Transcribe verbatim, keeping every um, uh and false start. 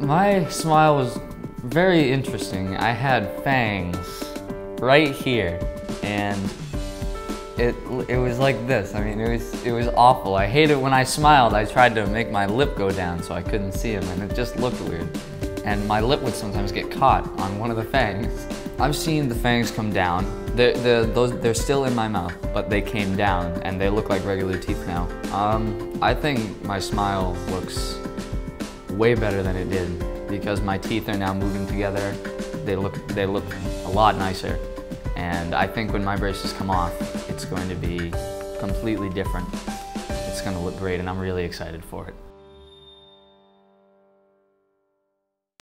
My smile was very interesting. I had fangs right here, and it it was like this. I mean, it was it was awful. I hated when I smiled. I tried to make my lip go down so I couldn't see them, and it just looked weird. And my lip would sometimes get caught on one of the fangs. I've seen the fangs come down. They're, they're, those, they're still in my mouth, but they came down, and they look like regular teeth now. Um, I think my smile looks way better than it did because my teeth are now moving together. They look, they look a lot nicer. And I think when my braces come off, it's going to be completely different. It's going to look great, and I'm really excited for it.